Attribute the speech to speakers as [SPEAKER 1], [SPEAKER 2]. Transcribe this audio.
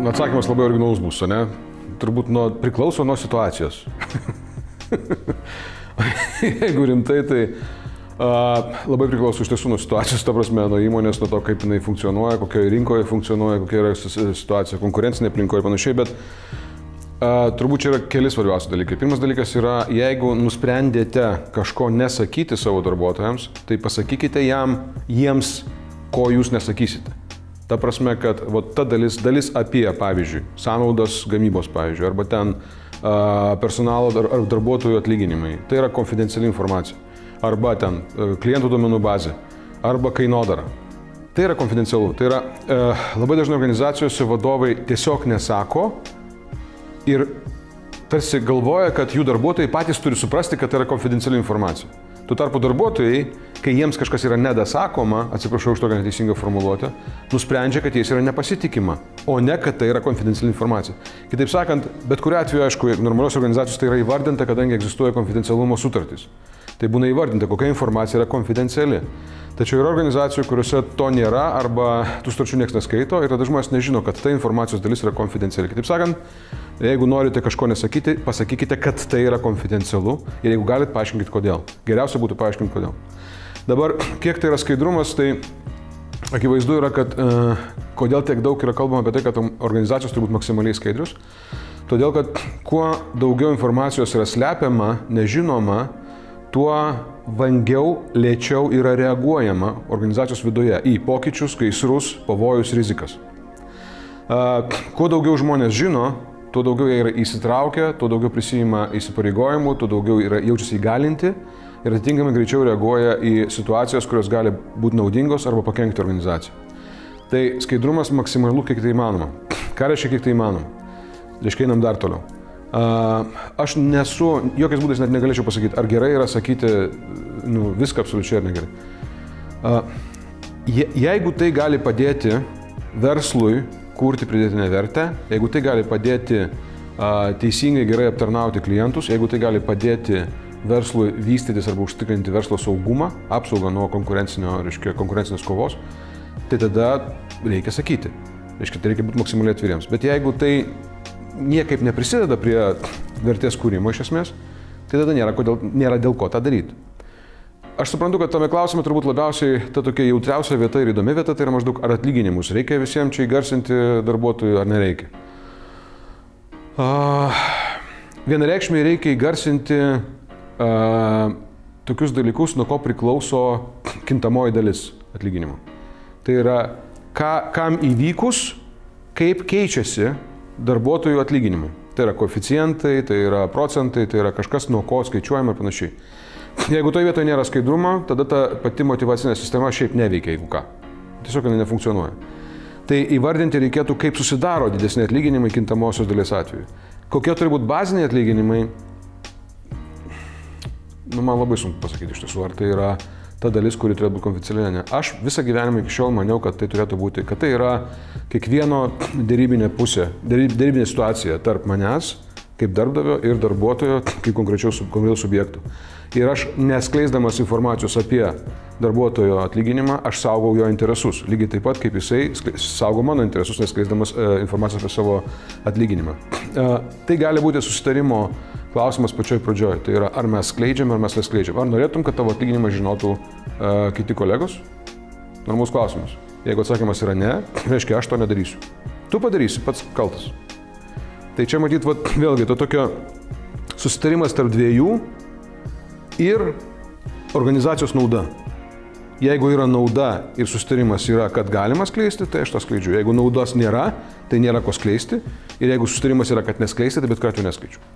[SPEAKER 1] Atsakymas labai originalus bus, ne? Turbūt priklauso nuo situacijos. Jeigu rimtai, tai labai priklauso iš tiesų nuo situacijos, ta prasme, nuo įmonės, nuo to, kaip jinai funkcionuoja, kokioje rinkoje funkcionuoja, kokia yra situacija konkurencinė aplinkoje ir panašiai, bet turbūt čia yra keli svarbiausi dalykai. Pirmas dalykas yra, jeigu nusprendėte kažko nesakyti savo darbuotojams, tai pasakykite jiems, ko jūs nesakysite. Ta prasme, kad ta dalis apie, pavyzdžiui, sąnaudas gamybos, pavyzdžiui, arba ten personalo ar darbuotojų atlyginimai. Tai yra konfidenciali informacija. Arba ten klientų duomenų bazė. Arba kainodara. Tai yra konfidencialu. Tai yra labai dažnai organizacijose vadovai tiesiog nesako ir tarsi galvoja, kad jų darbuotojai patys turi suprasti, kad tai yra konfidenciali informacija. Tuo tarpu darbuotojai, kai jiems kažkas yra nedasakoma, atsiprašau už tokią neteisingą formuluotę, nusprendžia, kad jais yra nepasitikima, o ne, kad tai yra konfidenciali informacija. Kitaip sakant, bet kuriuo atveju, aišku, normalios organizacijos tai yra įvardinta, kadangi egzistuoja konfidencialumo sutartys. Tai būna įvardinta, kokia informacija yra konfidenciali. Tačiau yra organizacijų, kuriuose to nėra arba tų sutarčių niekas neskaito ir tada žmonės nežino, kad ta informacijos dalis yra konfidenciali. Kitaip sakant, jeigu norite kažko nesakyti, pasakykite, kad tai yra konfidencialu ir jeigu galite, paaiškinkite kodėl. Geriausia būtų paaiškinti kodėl. Dabar, kiek tai yra skaidrumas, tai akivaizdu yra, kad kodėl tiek daug yra kalbama apie tai, kad organizacijos turi būti maksimaliai skaidrius. Todėl, kad kuo daugiau informacijos yra slepiama, nežinoma, tuo vangiau, lėčiau yra reaguojama organizacijos viduje į pokyčius, gaisrus, pavojus, rizikas. Kuo daugiau žmonės žino, tuo daugiau jie yra įsitraukę, tuo daugiau prisijima įsipareigojimų, tuo daugiau jaučiasi įgalinti ir atitinkamai greičiau reaguoja į situacijas, kurios gali būti naudingos arba pakenkti organizacijai. Tai skaidrumas maksimalu, kiek tai įmanoma. Ką reiškia, kiek tai įmanoma? Reiškia, einam dar toliau. Aš jokiais būdais net negalėčiau pasakyti, ar gerai yra sakyti viską absoliučiai ar negerai. Jeigu tai gali padėti verslui kurti pridėtinę vertę, jeigu tai gali padėti teisingai gerai aptarnauti klientus, jeigu tai gali padėti verslui vystytis arba užtikrinti verslo saugumą, apsaugą nuo konkurencinės kovos, tai tada reikia sakyti. Tai reikia būti maksimaliai atviriems. Bet jeigu tai niekaip neprisideda prie vertės kūrimo iš esmės, tai tada nėra dėl ko tą daryti. Aš suprantu, kad tame klausime turbūt labiausiai ta tokia jautriausia vieta ir įdomi vieta, tai yra maždaug ar atlyginimus reikia visiems čia įgarsinti darbuotojų ar nereikia. Vienareikšmiai reikia įgarsinti tokius dalykus, nuo ko priklauso kintamoji dalis atlyginimo. Tai yra, kam įvykus, kaip keičiasi darbuotojų atlyginimai. Tai yra koeficientai, tai yra procentai, tai yra kažkas, nuo ko skaičiuojama ir panašiai. Jeigu toje vietoje nėra skaidrumo, tada ta pati motyvacinė sistema šiaip neveikia, jeigu ką. Tiesiog jinai nefunkcionuoja. Tai įvardinti reikėtų, kaip susidaro didesni atlyginimai kintamosios dalies atveju. Kokie turi būti baziniai atlyginimai, man labai sunku pasakyti iš tiesų, ar tai yra ta dalis, kuri turėtų būti konfidenciali. Aš visą gyvenimą iki šiol maniau, kad tai turėtų būti, kad tai yra kiekvieno derybinė pusė, derybinė situacija tarp manęs, kaip darbdavio ir darbuotojo, kaip konkrečių subjektų. Ir aš neskleisdamas informacijos apie darbuotojo atlyginimą, aš saugau jo interesus. Lygiai taip pat, kaip jisai saugo mano interesus, neskleisdamas informacijos apie savo atlyginimą. Tai gali būti susitarimo klausimas pačioj pradžioj. Tai yra, ar mes skleidžiam, ar mes neskleidžiam. Ar norėtum, kad tavo atlyginimą žinotų kiti kolegos? Normalus klausimas. Jeigu atsakymas yra ne, reiškia, aš to nedarysiu. Tu padarysi, pats kaltas. Tai čia matyt, vėlgi, to tokio susitarimas tarp dviejų ir organizacijos nauda. Jeigu yra nauda ir susitarimas yra, kad galima skleisti, tai aš tą skleidžiu. Jeigu naudos nėra, tai nėra ko skleisti. Ir jeigu susitarimas yra, kad neskleisti, tai bet ką tu neskleidžiu.